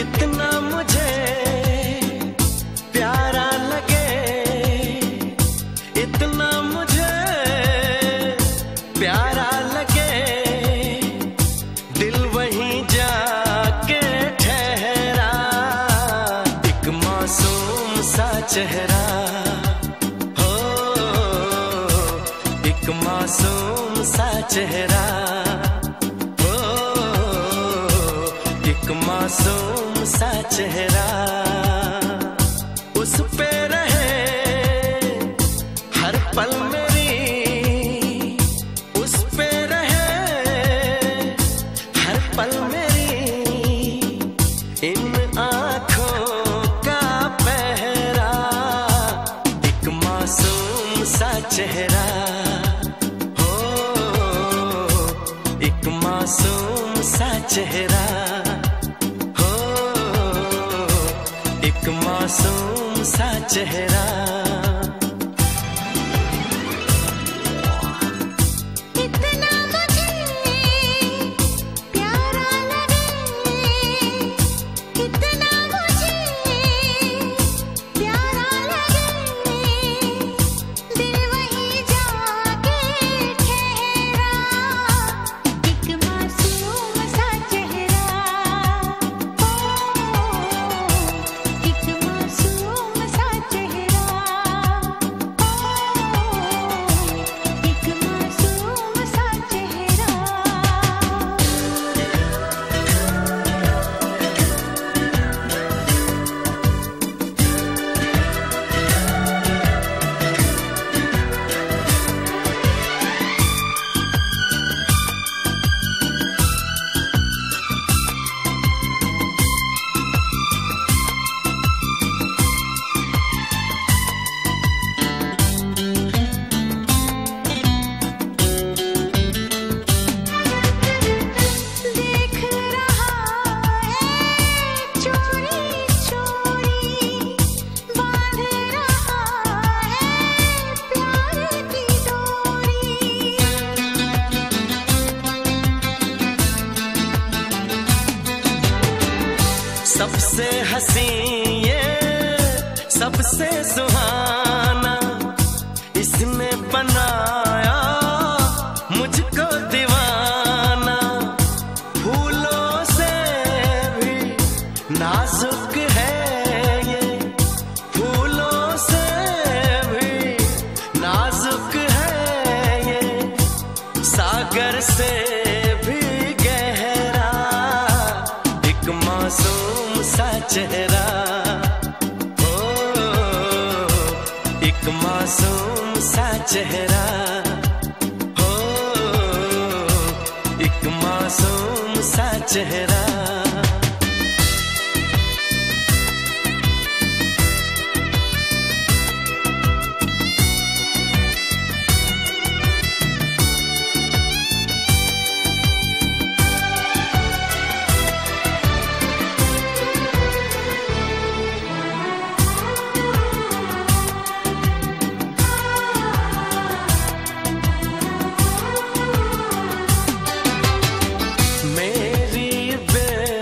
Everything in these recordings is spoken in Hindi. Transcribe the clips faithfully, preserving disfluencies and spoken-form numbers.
इतना मुझे प्यारा लगे, इतना मुझे प्यारा लगे, दिल वहीं जाके ठहरा। एक मासूम सा चेहरा हो, एक मासूम सा चेहरा हो, एक मासूम सा चेहरा। उस पे रहे हर पल मेरी, उस पे रहे हर पल मेरी, इन आँखों का पहरा। एक मासूम सा चेहरा हो, एक मासूम सा चेहरा हो, एक मासूम सा चेहरा। इतना मुझे प्यारा लगे, इतना मुझे प्यारा लगे, दिल वहीं जाके ठहरा। एक मासूम सा चेहरा हो, एक मासूम सा चेहरा हो, एक मासूम सा चेहरा। देख रहा है चोरी चोरी, बांध रहा है प्यार की डोरी। सबसे हसी ये सबसे सुहाना, इसने बनाया मुझको दीवाना। फूलों से भी नाजुक है ये, फूलों से भी नाजुक है ये, सागर से भी गहरा। एक मासूम सा चेहरा हो, एक मासूम सा चेहरा हो, एक मासूम सा चेहरा। मेरी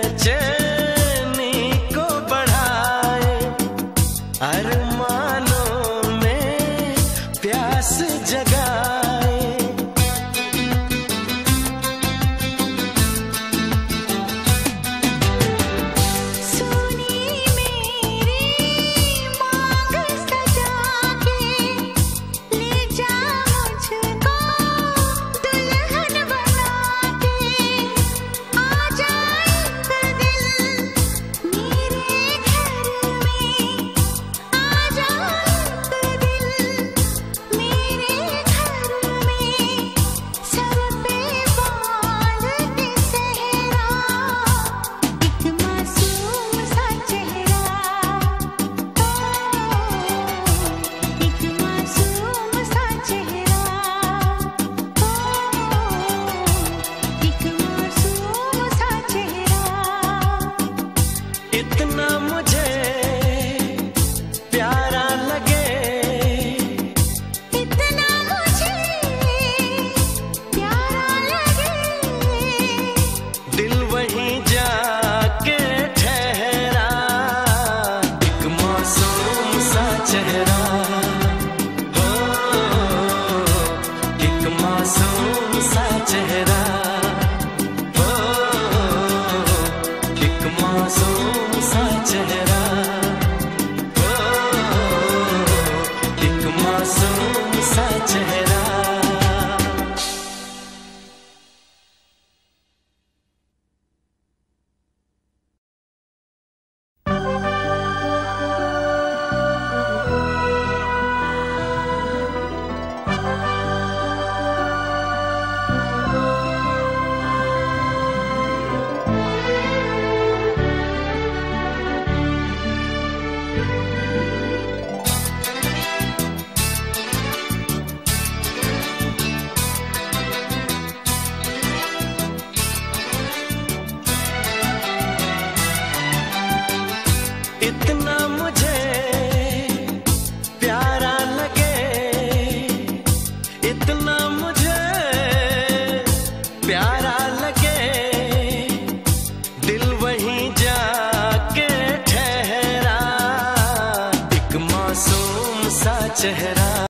इतना